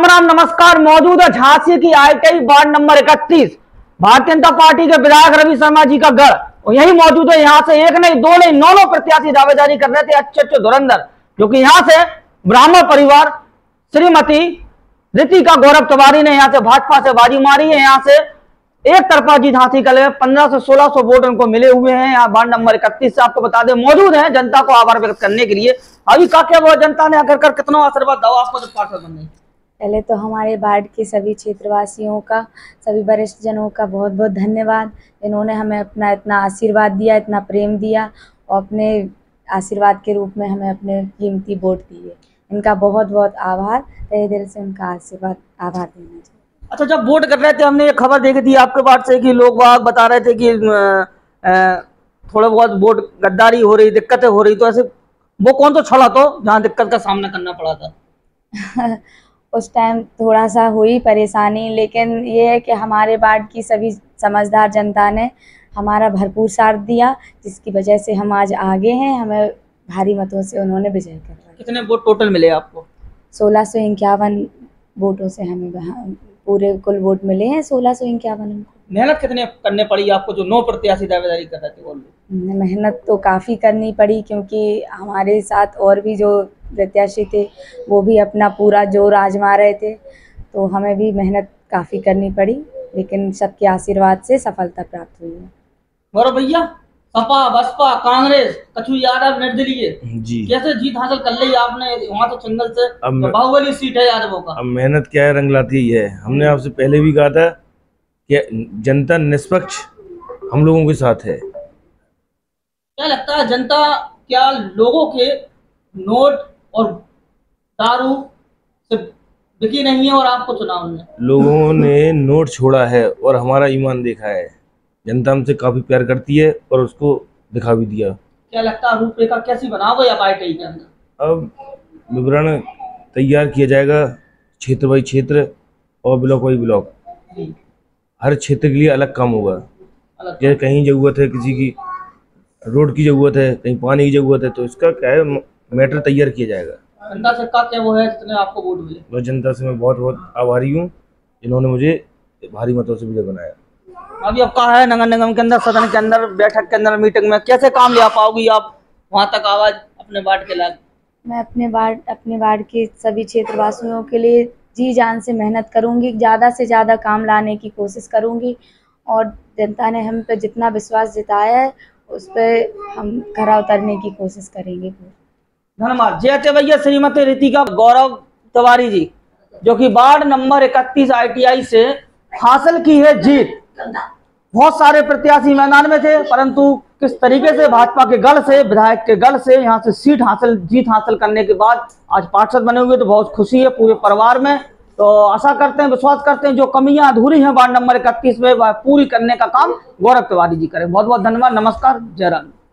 राम नमस्कार। मौजूद है झांसी की ITI ward number 31 Bharatiya Janata party के विधायक रवि शर्मा जी का गढ़, और यही मौजूद है। यहाँ से एक नहीं दो नहीं नौ प्रत्याशी दावेदारी कर रहे थे, अच्छे धुरंधर, जो कि यहाँ से ब्राह्मण परिवार श्रीमती रितिका गौरव तिवारी ने यहाँ से भाजपा से बाजी मारी है। यहाँ से एक तरफा जीत हासिल कर 1500 से 1600 वोट उनको मिले हुए हैं। यहाँ वार्ड नंबर 31 से आपको बता दें मौजूद है जनता को आभार व्यक्त करने के लिए। अभी का क्या वो जनता ने आकर कितना आशीर्वाद दो आपको जब पार्षद बन गई? पहले तो हमारे वार्ड के सभी क्षेत्रवासियों का, सभी वरिष्ठ जनों का बहुत बहुत धन्यवाद। इन्होंने हमें अपना इतना आशीर्वाद दिया, इतना प्रेम दिया और अपने आशीर्वाद के रूप में हमें अपने कीमती वोट दिए। इनका बहुत बहुत आभार, तहे दिल से उनका आशीर्वाद आभार देना चाहिए। अच्छा, जब वोट कर रहे थे हमने ये खबर देखी थी आपके वार्ड से कि लोग बाग बता रहे थे कि थोड़ा बहुत वोट गद्दारी हो रही, दिक्कतें हो रही, तो ऐसे वो कौन तो छड़ा तो जहाँ दिक्कत का सामना करना पड़ा था? उस टाइम थोड़ा सा हुई परेशानी, लेकिन ये है कि हमारे वार्ड की सभी समझदार जनता ने हमारा भरपूर साथ दिया, जिसकी वजह से हम आज आगे हैं। हमें भारी मतों से उन्होंने विजय करवाया। कितने वोट टोटल मिले आपको? 1651 वोटों से हमें पूरे कुल वोट मिले हैं 1651। मेहनत कितने करने पड़ी आपको जो 9 प्रत्याशी दावेदारी कर रहे थे? बोल मेहनत तो काफ़ी करनी पड़ी, क्योंकि हमारे साथ और भी जो प्रत्याशी थे वो भी अपना पूरा जोर आजमा रहे थे, तो हमें भी मेहनत काफ़ी करनी पड़ी, लेकिन सबके आशीर्वाद से सफलता प्राप्त हुई है। गौरव भैया, सपा बसपा कांग्रेस कछु यादव निर्दलीय जी कैसे जीत हासिल कर ली आपने? वहाँ तो सिंगल से तो बाहुबली सीट है यादवों का। अब मेहनत क्या है, रंग लाती है। हमने आपसे पहले भी कहा था कि जनता निष्पक्ष हम लोगों के साथ है। क्या लगता है जनता क्या लोगों के नोट और दारू से बिकी नहीं है और आपको चुनाव में लोगों ने नोट छोड़ा है और हमारा ईमान देखा है। जनता हमसे काफी प्यार करती है और उसको दिखा भी दिया। क्या लगता है रूपरेखा कैसी बनाओगे आप ITI के अंदर? अब विवरण तैयार किया जाएगा क्षेत्र बाई क्षेत्र और ब्लॉक बाई ब्लॉक। हर क्षेत्र के लिए अलग काम होगा। जैसे कहीं जरूरत है, किसी की रोड की जरूरत है, कहीं पानी की जरूरत है, तो इसका क्या है मैटर तैयार किया जाएगा। जनता से का क्या वो है जितने आपको वोट मिले? मैं जनता से मैं बहुत बहुत आभारी हूँ, जिन्होंने मुझे भारी मतों से विजय बनाया। अभी अब कहा है नगर निगम के अंदर, सदन के अंदर, बैठक के अंदर, मीटिंग में कैसे काम ले पाओगी आप वहाँ तक आवाज अपने वार्ड के लाग? मैं अपने वार्ड के सभी क्षेत्रवासियों के लिए जी जान से मेहनत करूंगी, ज़्यादा से ज़्यादा काम लाने की कोशिश करूंगी, और जनता ने हम पे जितना विश्वास जताया है उस पर हम खरा उतरने की कोशिश करेंगे। धन्यवाद। जय भैया श्रीमती रितिका गौरव तिवारी जी, जो कि वार्ड नंबर 31 ITI से हासिल की है जीत। बहुत सारे प्रत्याशी मैदान में थे, परंतु किस तरीके से भाजपा के गढ़ से, विधायक के गढ़ से यहाँ से जीत हासिल करने के बाद आज पार्षद बने हुए, तो बहुत खुशी है पूरे परिवार में। तो आशा करते हैं, विश्वास करते हैं जो कमियां अधूरी हैं वार्ड नंबर 31 में वह पूरी करने का काम गौरव तिवारी जी करें। बहुत बहुत धन्यवाद। नमस्कार। जय राम।